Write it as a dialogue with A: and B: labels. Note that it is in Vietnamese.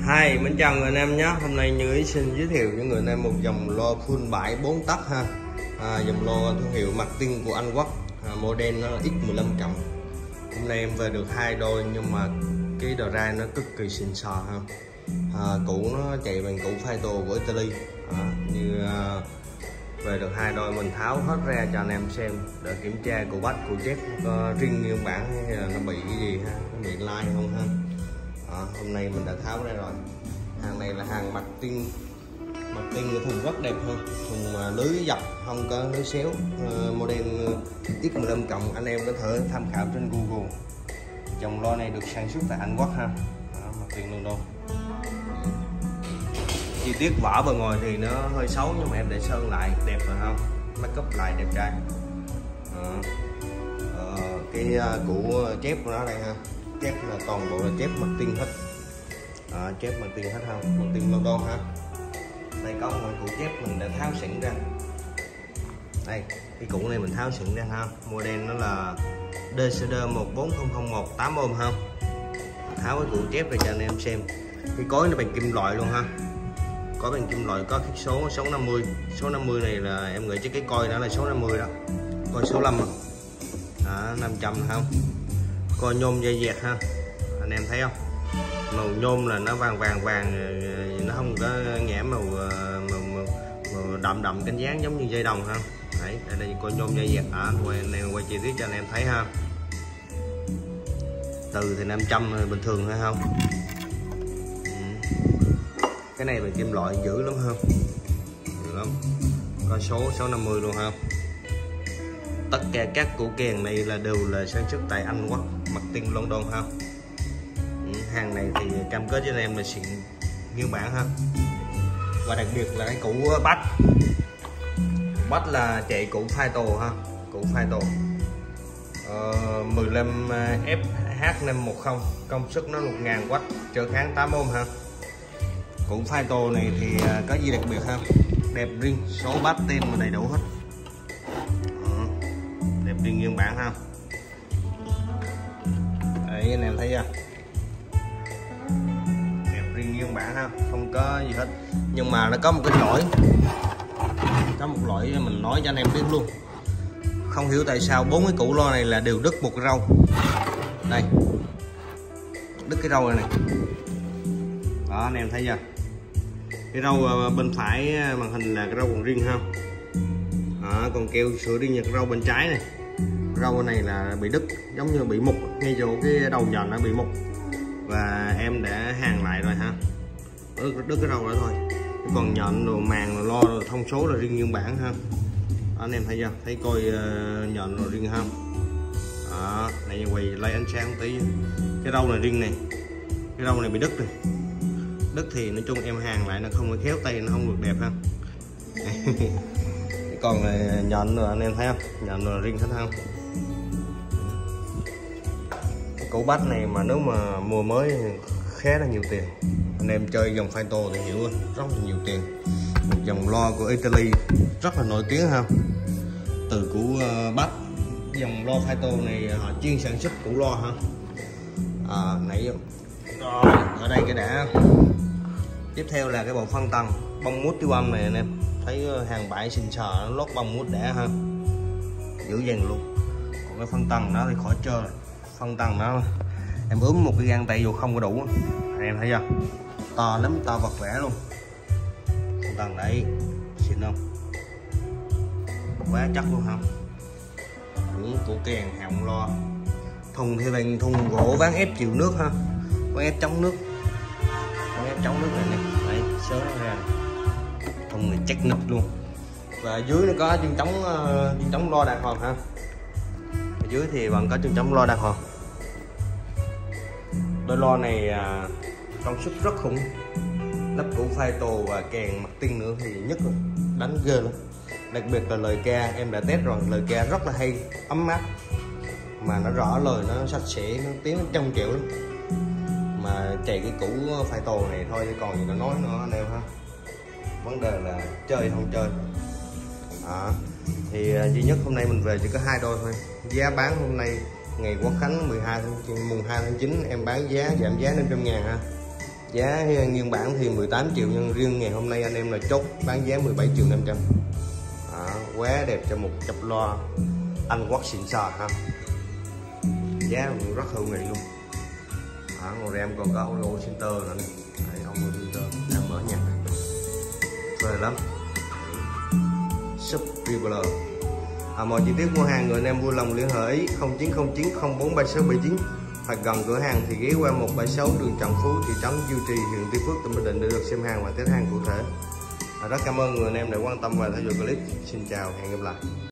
A: Hi, mến chào người anh em nhé. Hôm nay Như Ý xin giới thiệu với người anh em một dòng loa full bãi 4 tấc ha. Dòng loa thương hiệu Martin của Anh Quốc, model nó là X15 cộng. Hôm nay em về được 2 đôi nhưng mà cái drive nó cực kỳ xịn sò ha. Cũ nó chạy bằng cũ Phaeto của Italy. Về được 2 đôi mình tháo hết ra cho anh em xem để kiểm tra cụ bách cụ chép có riêng nguyên bản hay là nó bị cái gì ha, nó bị lai không ha. Hôm nay mình đã tháo ra rồi. Hàng này là hàng Martin cái thùng rất đẹp hơn, thùng lưới dập không có lưới xéo, model X15 cộng. Anh em có thể tham khảo trên Google. Dòng loa này được sản xuất tại Anh Quốc ha. Martin luôn đâu. Chi tiết vỏ bề ngoài thì nó hơi xấu nhưng mà em để sơn lại đẹp rồi không, make up lại đẹp trai. Cái củ chép của nó đây ha, chép là toàn bộ là chép Martin hết, chép Martin hết không, Martin London ha. Đây có một củ chép mình đã tháo sẵn ra. Đây cái củ này mình tháo sẵn ra ha, model nó là DCD 14001 8 ohm ha. Tháo cái củ chép để cho anh em xem. Cái cối nó bằng kim loại luôn ha, có bằng kim loại, có cái số 650. Số 50 này là em nghĩ chứ cái coi đó là số 50 đó, coi số 5 đó, 500 không. Coi nhôm dây dẹt ha, anh em thấy không, màu nhôm là nó vàng, nó không có nhẽ màu đậm cánh dáng giống như dây đồng ha. Đấy, đây coi nhôm dây dẹt. Quay chi tiết cho anh em thấy ha. Từ thì 500 bình thường hay không. Cái này bằng kim loại dữ lắm ha, dữ lắm, có số 650 luôn ha. Tất cả các củ kèn này là đều là sản xuất tại Anh Quốc, Martin London ha. Hàng này thì cam kết với anh em là xịn nguyên bản ha. Và đặc biệt là cái củ bass là chạy củ Phaeto ha, củ Phaeto 15 FH510, công suất nó 1000W, trở kháng 8 ohm ha. Củ Phaeto này thì có gì đặc biệt ha, đẹp riêng, số bass tem mà đầy đủ hết. Đẹp riêng nguyên bản ha. Đấy anh em thấy chưa, đẹp riêng nguyên bản ha, không có gì hết. Nhưng mà nó có một cái lỗi, mình nói cho anh em biết luôn. Không hiểu tại sao 4 cái củ loa này là đều đứt một cái râu. Đây, đứt cái râu này này đó, anh em thấy chưa, cái râu bên phải màn hình là cái râu còn riêng ha. Còn keo sửa riêng cái râu bên trái này, râu này là bị đứt, giống như bị mục ngay chỗ cái đầu nhọn nó bị mục, và em đã hàn lại rồi ha. Đứt cái râu đó thôi, còn nhọn rồi màng rồi lo rồi thông số là riêng nguyên bản ha. Anh em thấy chưa, thấy coi nhọn rồi riêng ha. Này quay lấy ánh sáng một tí, cái râu này riêng này, cái râu này bị đứt rồi. Đứt thì nói chung em hàn lại nó không có khéo tay, nó không được đẹp ha. Còn nhọn rồi anh em thấy không, nhọn rồi riêng hết không. Củ bass này mà nếu mà mua mới khá là nhiều tiền. Anh em chơi dòng Phaeto thì hiểu rất là nhiều tiền. Một dòng loa của Italy rất là nổi tiếng ha. Từ củ bass, dòng loa Phaeto này họ chuyên sản xuất củ loa ha. Nãy ở đây cái đã. Tiếp theo là cái bộ phân tầng bông mút tiêu âm này, anh em thấy hàng bãi xịn sò, nó lót bông mút đã ha, dữ dằn luôn. Còn cái phân tầng đó thì khỏi chơi, phân tầng đó em ướm một cái găng tay vô không có đủ. Anh em thấy chưa, to lắm, to vật vẽ luôn. Phân tầng đấy xịn không, quá chắc luôn không. Những củ kèn họng loa, thùng thì bằng thùng gỗ ván ép chịu nước ha, ván ép chống nước, ván ép chống nước này nè, đấy sớ nó ra, thùng này chắc nịch luôn. Và dưới nó có chân chống loa đàng hoàng ha. Ở dưới thì vẫn có chân chống loa đàng hoàng. Đôi loa này công suất rất khủng, lắp củ Phaeto và kèn Martin nữa thì nhất rồi, đánh ghê lắm. Đặc biệt là lời ca em đã test rồi, lời ca rất là hay, ấm áp, mà nó rõ lời, nó sạch sẽ, nó tiếng nó trong trẻo lắm. Mà chạy cái củ Phaeto này thôi chứ còn gì nó nói nữa anh em ha. Vấn đề là chơi không chơi. Thì duy nhất hôm nay mình về chỉ có 2 đôi thôi. Giá bán hôm nay ngày Quốc Khánh mùng 2 tháng 9 em bán giá giảm giá 500.000 ha. Giá nguyên bản thì 18 triệu nhưng riêng ngày hôm nay anh em là chốt bán giá 17 triệu 500. Quá đẹp cho một cặp loa Anh Quốc xịn sò ha. Giá cũng rất hữu nghị luôn. Ngồi em còn có audio center nữa này. Audio center đang mở nhạc phê lắm. Subscriber. Mọi chi tiết mua hàng người anh em vui lòng liên hệ ý 0909 043679 hoặc gần cửa hàng thì ghé qua 176 đường Trần Phú, thị trấn Diêu Trì, huyện Tuy Phước, tỉnh Bình Định để được xem hàng và test hàng cụ thể. Rất cảm ơn người anh em đã quan tâm và theo dõi clip. Xin chào, hẹn gặp lại.